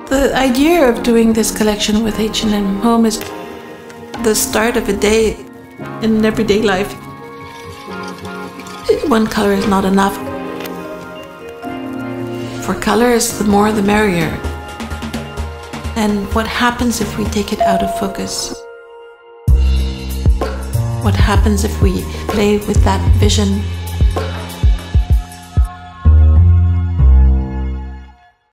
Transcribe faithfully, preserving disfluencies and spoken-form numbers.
The idea of doing this collection with H and M Home is the start of a day in everyday life. One color is not enough. For colors, the more the merrier. And what happens if we take it out of focus? What happens if we play with that vision